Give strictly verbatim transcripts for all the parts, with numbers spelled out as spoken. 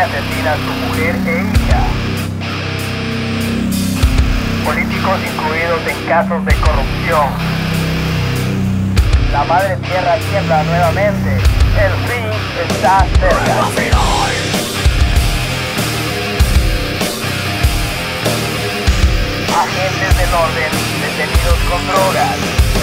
asesina a su mujer e hija. Políticos incluidos en casos de corrupción. La madre tierra tiembla nuevamente. El fin está cerca. Agentes del orden detenidos con drogas.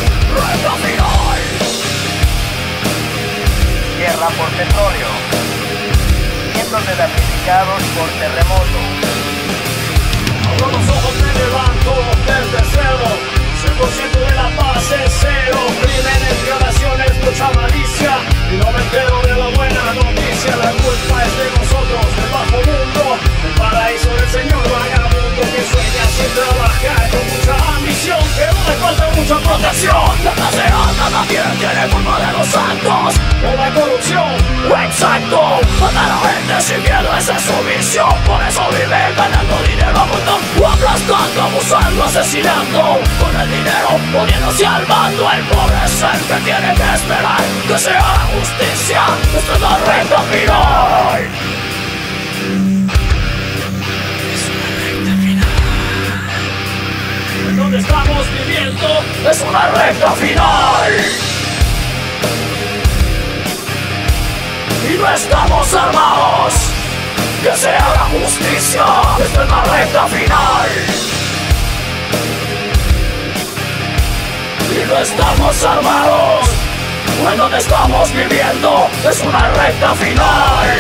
Guerra por petróleo. Cientos de damnificados por terremoto. Con los ojos me levanto desde cero. cien por ciento de la paz es cero. Crímenes, violaciones, mucha malicia. Y no me entero de la buena noticia. La culpa es de nosotros, del bajo mundo. El paraíso del señor vagabundo que sueña sin trabajar, con mucha ambición, pero le falta mucha protección. La clase alta también tiene culpa de los actos de la corrupción. Exacto, matar a gente sin miedo, esa es su visión. Por eso vive ganando dinero a montón, aplastando, abusando, asesinando. Con el dinero poniéndose al mando. El pobre es el que tiene que esperar que se haga justicia. Esta es la recta final. Es una recta final. En donde estamos viviendo es una recta final. Y no estamos armados. Que se haga justicia. Esta es la recta final. Y no estamos armados. En donde estamos viviendo es una recta final.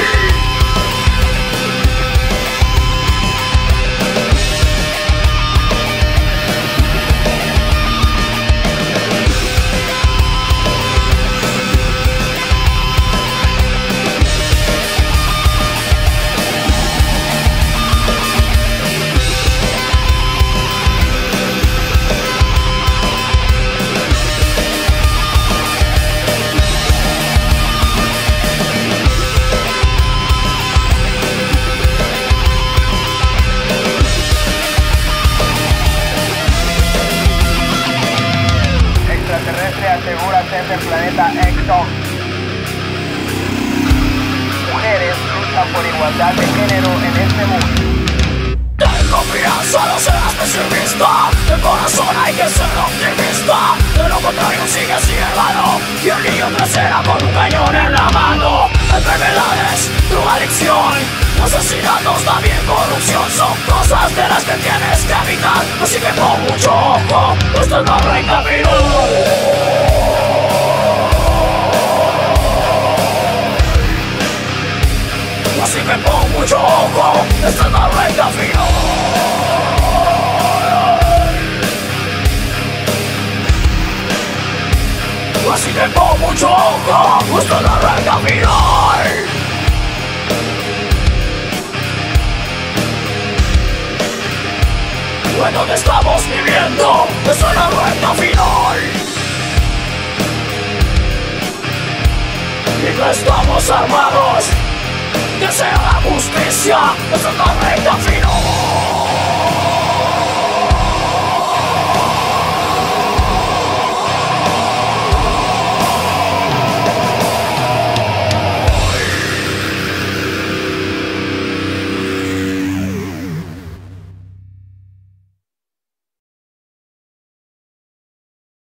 Asegura ser del planeta Exxon. Mujeres luchan por igualdad de género en este mundo. Ten confianza, no serás pesimista. De corazón hay que ser optimista. De lo contrario sigue ciegado. Y el niño crecerá con un cañón en la mano. Enfermedades, drogadicción, asesinatos, también corrupción. Son cosas de las que tienes que evitar. Así que pon mucho ojo. Esta es la recta final. Así que pon mucho ojo, esta es la recta final. Así que pon mucho ojo, esta es la recta final. En donde estamos viviendo, esta es la recta final. Y no estamos armados. Que se haga justicia, esa es la recta final.